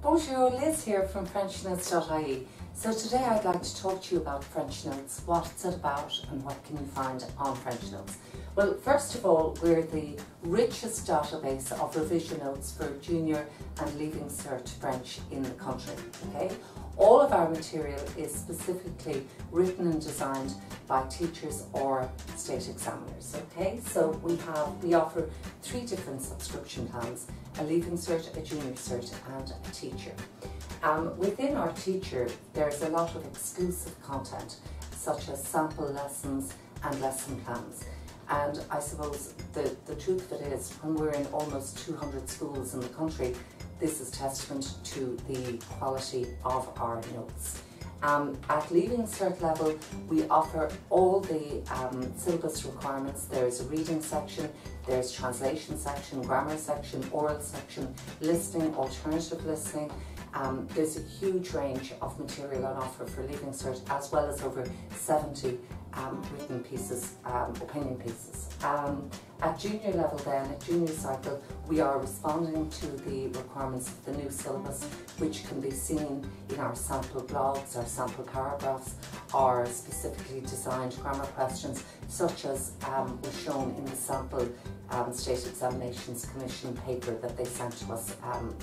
Bonjour, Liz here from FrenchNotes.ie. So today I'd like to talk to you about French Notes, what's it about and what can you find on French Notes. Well, first of all, we're the richest database of revision notes for junior and leaving cert French in the country, okay? All of our material is specifically written and designed by teachers or state examiners, okay? So we offer 3 different subscription plans: a leaving cert, a junior cert and a teacher. Within our teacher, there's a lot of exclusive content, such as sample lessons and lesson plans. And I suppose the truth of it is, when we're in almost 200 schools in the country, this is testament to the quality of our notes. At leaving cert level, we offer all the syllabus requirements. There's a reading section, there's translation section, grammar section, oral section, listening, alternative listening. There's a huge range of material on offer for leaving cert, as well as over 70 written pieces, opinion pieces. At junior level then, at junior cycle, we are responding to the requirements of the new syllabus, which can be seen in our sample blogs, our sample paragraphs, our specifically designed grammar questions, such as was shown in the sample State Examinations Commission paper that they sent to us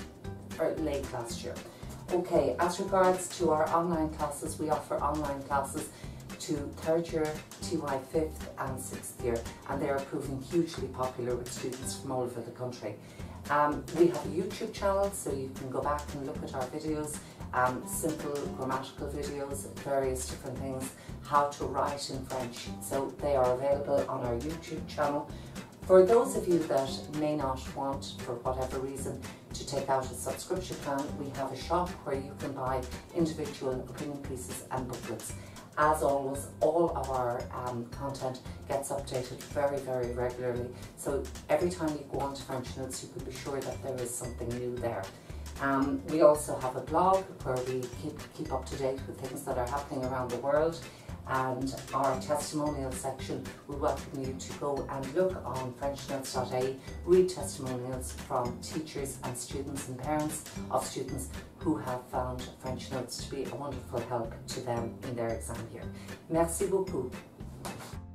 late last year. Okay, as regards to our online classes, we offer online classes to 3rd year, TY 5th and 6th year, and they are proving hugely popular with students from all over the country. We have a YouTube channel, so you can go back and look at our videos, simple grammatical videos, various different things, how to write in French. So they are available on our YouTube channel. For those of you that may not want, for whatever reason, to take out a subscription plan, we have a shop where you can buy individual opinion pieces and booklets. As always, all of our content gets updated very, very regularly. So every time you go onto French Notes, you can be sure that there is something new there. We also have a blog where we keep up to date with things that are happening around the world. And our testimonial section, we welcome you to go and look on FrenchNotes.ie, read testimonials from teachers and students and parents of students who have found French Notes to be a wonderful help to them in their exam year. Merci beaucoup.